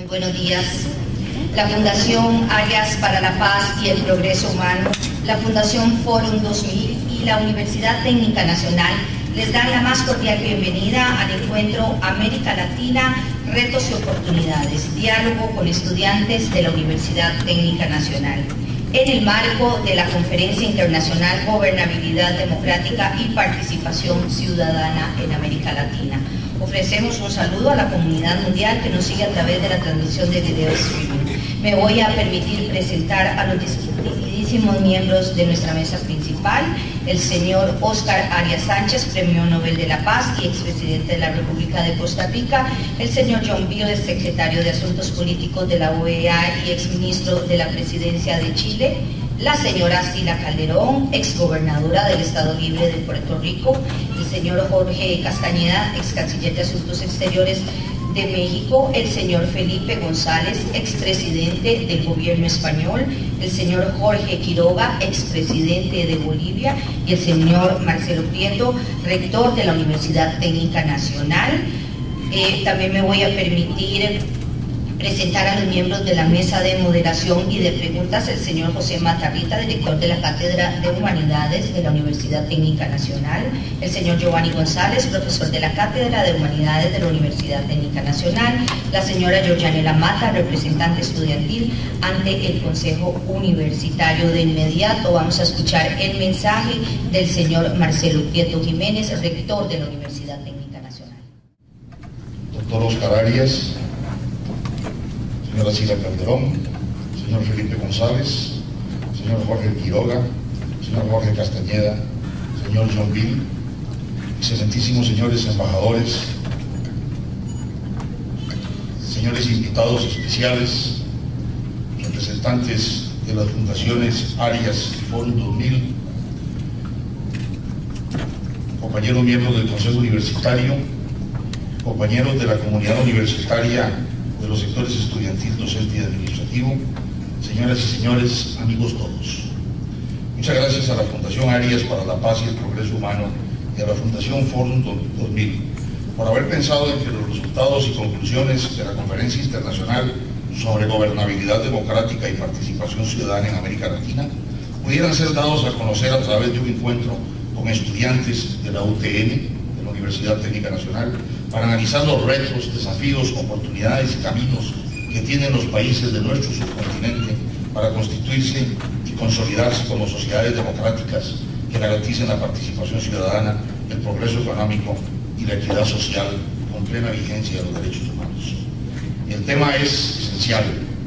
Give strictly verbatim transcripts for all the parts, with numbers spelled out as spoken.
Buenos días. La Fundación Arias para la Paz y el Progreso Humano, la Fundación Forum dos mil y la Universidad Técnica Nacional les dan la más cordial bienvenida al encuentro América Latina, Retos y Oportunidades, diálogo con estudiantes de la Universidad Técnica Nacional, en el marco de la Conferencia Internacional Gobernabilidad Democrática y Participación Ciudadana en América Latina. Ofrecemos un saludo a la comunidad mundial que nos sigue a través de la transmisión de video streaming. Me voy a permitir presentar a los distinguidísimos miembros de nuestra mesa principal: el señor Óscar Arias Sánchez, Premio Nobel de la Paz y expresidente de la República de Costa Rica; el señor John Bill, secretario de Asuntos Políticos de la O E A y exministro de la Presidencia de Chile; la señora Sila Calderón, exgobernadora del Estado Libre de Puerto Rico; el señor Jorge Castañeda, ex canciller de Asuntos Exteriores de México; el señor Felipe González, expresidente del gobierno español; el señor Jorge Quiroga, expresidente de Bolivia; y el señor Marcelo Prieto, rector de la Universidad Técnica Nacional. Eh, también me voy a permitir presentar a los miembros de la mesa de moderación y de preguntas: el señor José Matarrita, director de la Cátedra de Humanidades de la Universidad Técnica Nacional; el señor Giovanni González, profesor de la Cátedra de Humanidades de la Universidad Técnica Nacional; la señora Georgianela Mata, representante estudiantil ante el Consejo Universitario. De inmediato vamos a escuchar el mensaje del señor Marcelo Prieto Jiménez, rector de la Universidad Técnica Nacional. Doctor Óscar Arias, señora Sila Calderón, señor Felipe González, señor Jorge Quiroga, señor Jorge Castañeda, señor John Bill, excelentísimos señores embajadores, señores invitados especiales, representantes de las fundaciones Arias y Forum dos mil, compañeros miembros del Consejo Universitario, compañeros de la comunidad universitaria de los sectores estudiantil, docente y administrativo, señoras y señores, amigos todos. Muchas gracias a la Fundación Arias para la Paz y el Progreso Humano y a la Fundación Forum dos mil por haber pensado en que los resultados y conclusiones de la Conferencia Internacional sobre Gobernabilidad Democrática y Participación Ciudadana en América Latina pudieran ser dados a conocer a través de un encuentro con estudiantes de la U T N, de la Universidad Técnica Nacional, para analizar los retos, desafíos, oportunidades y caminos que tienen los países de nuestro subcontinente para constituirse y consolidarse como sociedades democráticas que garanticen la participación ciudadana, el progreso económico y la equidad social con plena vigencia de los derechos humanos. El tema es esencial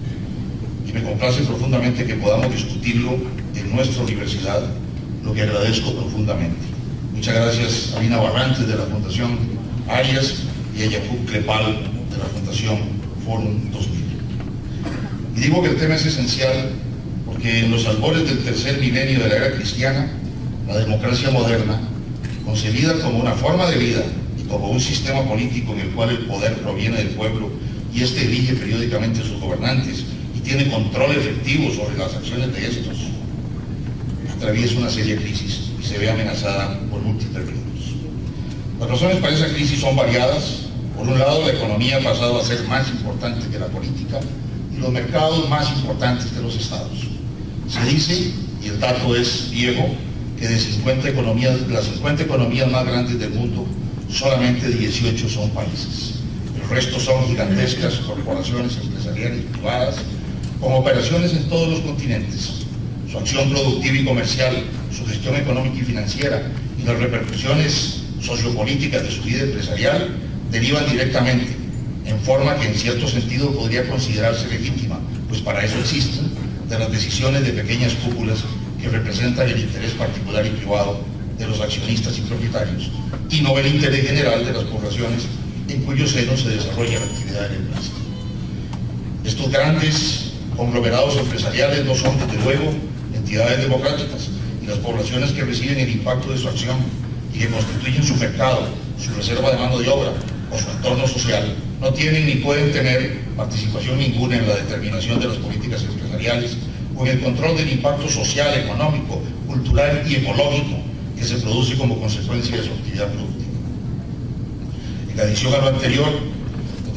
y me complace profundamente que podamos discutirlo en nuestra universidad, lo que agradezco profundamente. Muchas gracias a Lina Barrantes de la Fundación Arias y a Yacob Clepal de la Fundación Forum dos mil. Y digo que el tema es esencial porque en los albores del tercer milenio de la era cristiana, la democracia moderna, concebida como una forma de vida y como un sistema político en el cual el poder proviene del pueblo y éste elige periódicamente a sus gobernantes y tiene control efectivo sobre las acciones de estos, atraviesa una seria crisis y se ve amenazada por múltiples riesgos. Las razones para esa crisis son variadas. Por un lado, la economía ha pasado a ser más importante que la política y los mercados más importantes que los estados. Se dice, y el dato es viejo, que de cincuenta economías, las cincuenta economías más grandes del mundo, solamente dieciocho son países. El resto son gigantescas corporaciones empresariales privadas con operaciones en todos los continentes. Su acción productiva y comercial, su gestión económica y financiera y las repercusiones sociopolíticas de su vida empresarial derivan directamente, en forma que en cierto sentido podría considerarse legítima, pues para eso existen, de las decisiones de pequeñas cúpulas que representan el interés particular y privado de los accionistas y propietarios, y no el interés general de las poblaciones en cuyo seno se desarrolla la actividad de la empresa. Estos grandes conglomerados empresariales no son, desde luego, entidades democráticas, y las poblaciones que reciben el impacto de su acción y que constituyen su mercado, su reserva de mano de obra o su entorno social, no tienen ni pueden tener participación ninguna en la determinación de las políticas empresariales o en el control del impacto social, económico, cultural y ecológico que se produce como consecuencia de su actividad productiva. En adición a lo anterior,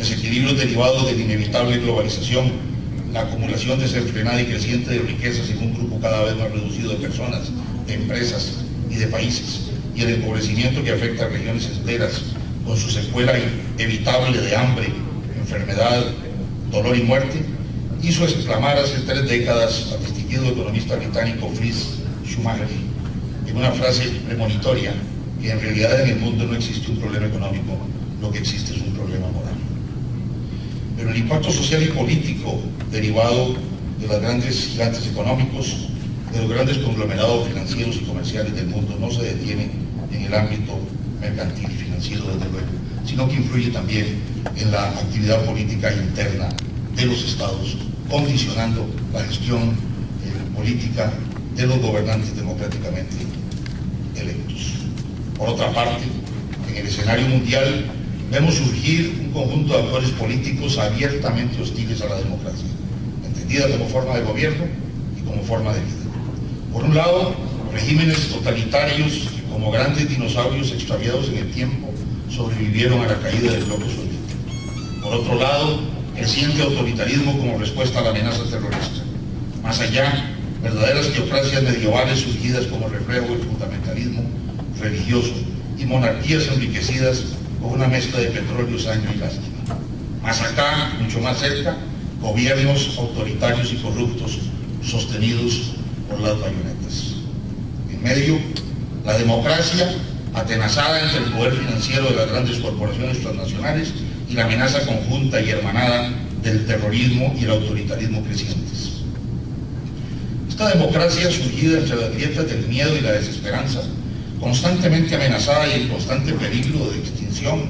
desequilibrios derivados de la inevitable globalización, la acumulación desenfrenada y creciente de riquezas en un grupo cada vez más reducido de personas, de empresas y de países, y el empobrecimiento que afecta a regiones enteras, con su secuela inevitable de hambre, enfermedad, dolor y muerte, hizo exclamar hace tres décadas al distinguido economista británico Fritz Schumacher, en una frase premonitoria, que en realidad en el mundo no existe un problema económico, lo que existe es un problema moral. Pero el impacto social y político derivado de los grandes gigantes económicos, de los grandes conglomerados financieros y comerciales del mundo, no se detiene en el ámbito mercantil y financiero, desde luego, sino que influye también en la actividad política interna de los estados, condicionando la gestión eh, política de los gobernantes democráticamente electos. Por otra parte, en el escenario mundial vemos surgir un conjunto de actores políticos abiertamente hostiles a la democracia, entendida como forma de gobierno y como forma de vida. Por un lado, regímenes totalitarios que, como grandes dinosaurios extraviados en el tiempo, sobrevivieron a la caída del bloque soviético. Por otro lado, creciente autoritarismo como respuesta a la amenaza terrorista. Más allá, verdaderas teocracias medievales surgidas como reflejo del fundamentalismo religioso y monarquías enriquecidas con una mezcla de petróleo, sangre y lástima. Más acá, mucho más cerca, gobiernos autoritarios y corruptos sostenidos por las bayonetas. En medio, la democracia atenazada entre el poder financiero de las grandes corporaciones transnacionales y la amenaza conjunta y hermanada del terrorismo y el autoritarismo crecientes. Esta democracia surgida entre las grietas del miedo y la desesperanza, constantemente amenazada y en constante peligro de extinción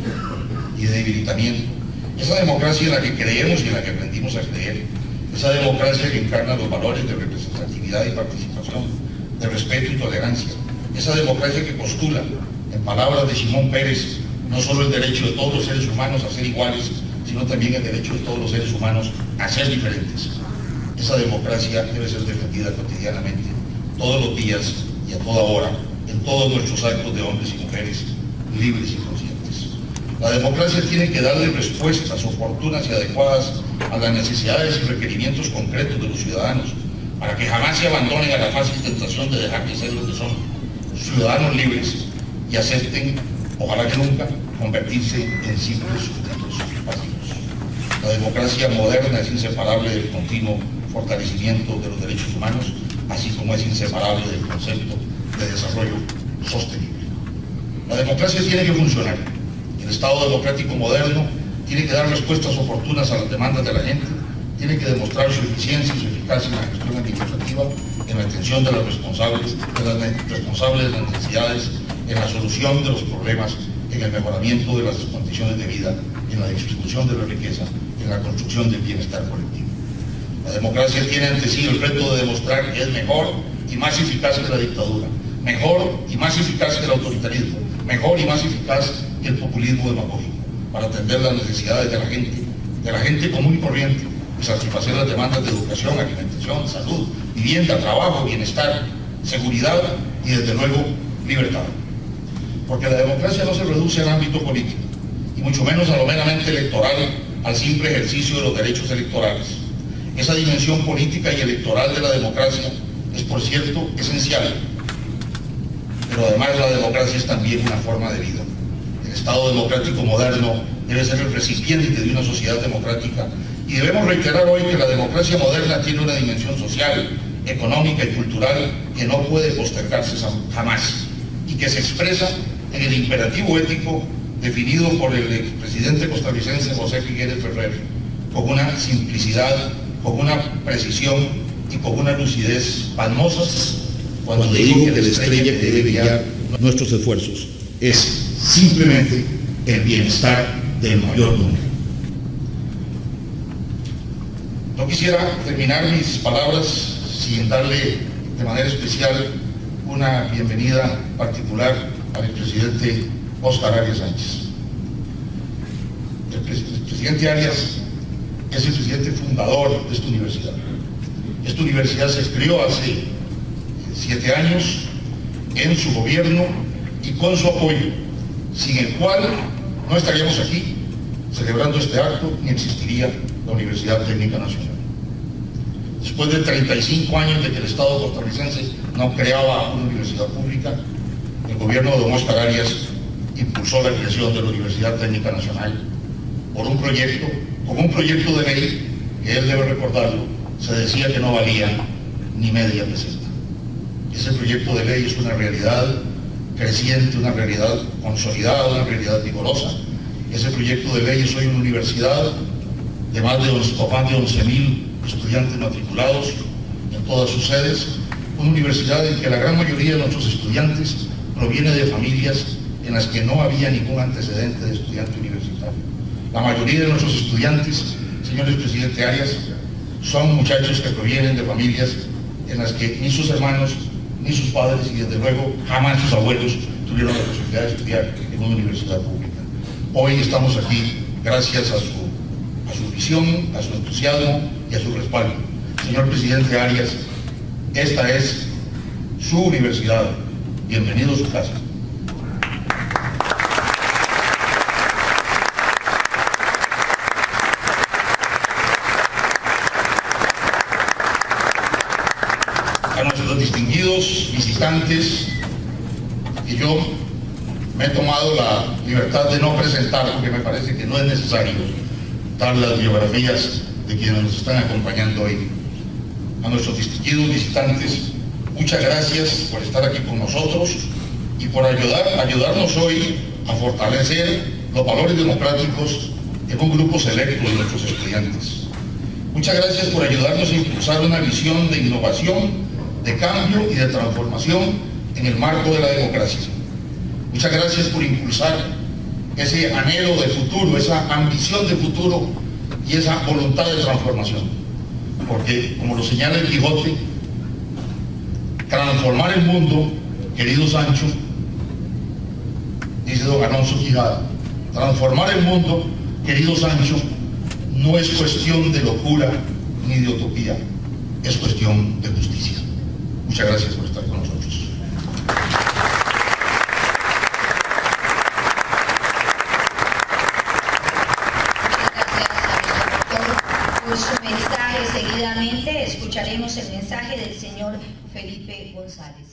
y de debilitamiento. Esa democracia en la que creemos y en la que aprendimos a creer. Esa democracia que encarna los valores de representatividad y participación, de respeto y tolerancia. Esa democracia que postula, en palabras de Simón Pérez, no solo el derecho de todos los seres humanos a ser iguales, sino también el derecho de todos los seres humanos a ser diferentes. Esa democracia debe ser defendida cotidianamente, todos los días y a toda hora, en todos nuestros actos de hombres y mujeres libres y conscientes. La democracia tiene que darle respuestas oportunas y adecuadas a las necesidades y requerimientos concretos de los ciudadanos, para que jamás se abandonen a la fácil tentación de dejar de ser lo que son, ciudadanos libres, y acepten, ojalá que nunca, convertirse en simples súbditos pasivos. La democracia moderna es inseparable del continuo fortalecimiento de los derechos humanos, así como es inseparable del concepto de desarrollo sostenible. La democracia tiene que funcionar. El Estado democrático moderno tiene que dar respuestas oportunas a las demandas de la gente, tiene que demostrar su eficiencia y su eficacia en la gestión administrativa, en la atención de las responsables, de las responsables de las necesidades, en la solución de los problemas, en el mejoramiento de las condiciones de vida, en la distribución de la riqueza, en la construcción del bienestar colectivo. La democracia tiene ante sí el reto de demostrar que es mejor y más eficaz que la dictadura, mejor y más eficaz que el autoritarismo, mejor y más eficaz que el populismo demagógico, para atender las necesidades de la gente, de la gente común y corriente, y satisfacer las demandas de educación, alimentación, salud, vivienda, trabajo, bienestar, seguridad y, desde luego, libertad. Porque la democracia no se reduce al ámbito político, y mucho menos a lo meramente electoral, al simple ejercicio de los derechos electorales. Esa dimensión política y electoral de la democracia es, por cierto, esencial. Pero además la democracia es también una forma de vida. El Estado democrático moderno debe ser el recipiente de una sociedad democrática, y debemos reiterar hoy que la democracia moderna tiene una dimensión social, económica y cultural que no puede postergarse jamás, y que se expresa en el imperativo ético definido por el expresidente costarricense José Figueres Ferrer, con una simplicidad, con una precisión y con una lucidez pasmosas, cuando, cuando digo que la estrella que debe guiar nuestros esfuerzos es simplemente el bienestar del mayor número. No quisiera terminar mis palabras sin darle de manera especial una bienvenida particular al presidente Óscar Arias Sánchez. El, pres el presidente Arias es el presidente fundador de esta universidad. Esta universidad se creó hace siete años en su gobierno y con su apoyo, sin el cual no estaríamos aquí, celebrando este acto, ni existiría la Universidad Técnica Nacional. Después de treinta y cinco años de que el Estado costarricense no creaba una universidad pública, el gobierno de don Óscar Arias impulsó la creación de la Universidad Técnica Nacional por un proyecto, con un proyecto de ley que él debe recordarlo, se decía que no valía ni media peseta. Ese proyecto de ley es una realidad creciente, una realidad consolidada, una realidad vigorosa. Ese proyecto de ley es hoy una universidad de más de once mil estudiantes matriculados en todas sus sedes, una universidad en que la gran mayoría de nuestros estudiantes proviene de familias en las que no había ningún antecedente de estudiante universitario. La mayoría de nuestros estudiantes, señores presidente Arias, son muchachos que provienen de familias en las que ni sus hermanos, ni sus padres y desde luego jamás sus abuelos tuvieron la posibilidad de estudiar en una universidad pública. Hoy estamos aquí gracias a su, a su visión, a su entusiasmo y a su respaldo. Señor presidente Arias, esta es su universidad. Bienvenido a su casa. A nuestros distinguidos visitantes, que yo me he tomado la libertad de no presentar, porque me parece que no es necesario dar las biografías de quienes nos están acompañando hoy. A nuestros distinguidos visitantes, muchas gracias por estar aquí con nosotros y por ayudar, ayudarnos hoy a fortalecer los valores democráticos en un grupo selecto de nuestros estudiantes. Muchas gracias por ayudarnos a impulsar una visión de innovación, de cambio y de transformación en el marco de la democracia. Muchas gracias por impulsar ese anhelo de futuro, esa ambición de futuro y esa voluntad de transformación. Porque, como lo señala el Quijote, transformar el mundo, querido Sancho, dice don Alonso Quijada, transformar el mundo, querido Sancho, no es cuestión de locura ni de utopía, es cuestión de justicia. Muchas gracias por estar con nosotros. Por su mensaje, seguidamente escucharemos el mensaje del señor Felipe González.